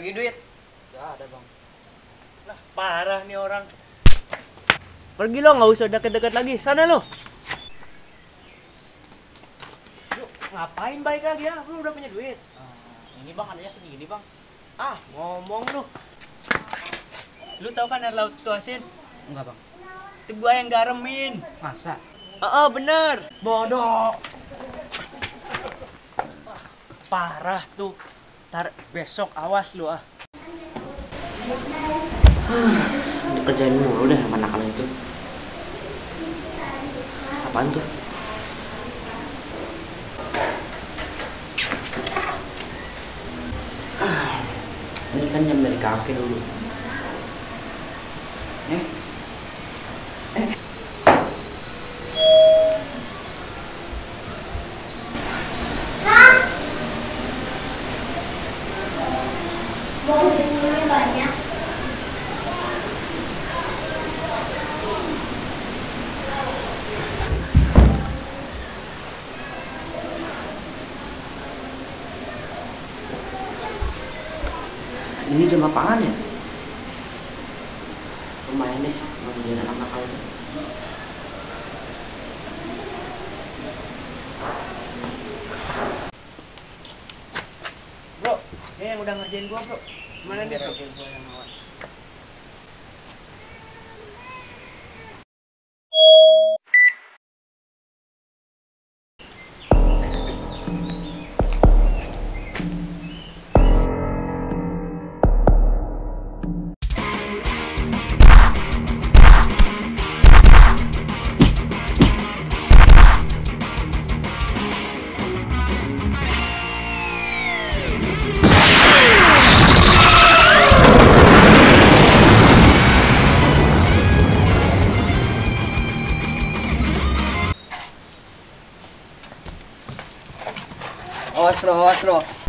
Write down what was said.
Bagi duit. Gak ada bang. Lah, parah nih orang. Pergi lo, nggak usah deket-deket lagi. Sana lo. Lu ngapain baik lagi ya? Lu udah punya duit. Ini bang adanya segini bang. Ah, ngomong lu. Lu tahu kan air laut itu asin? Enggak bang. Itu gua yang garemin. Masa? Bener. Bodoh. Parah tuh. Ntar besok awas lu ah. Dikerjain mulu deh sama anak itu. Apaan tuh? Ini kan jam dari kafe dulu. Mobilnya banyak. Ini jam apaan ya? Lumayan deh, mau jadi anak nakal itu. Bro, ini yang udah ngerjain gua, bro. Gimana nih, bro? Awas, Bro.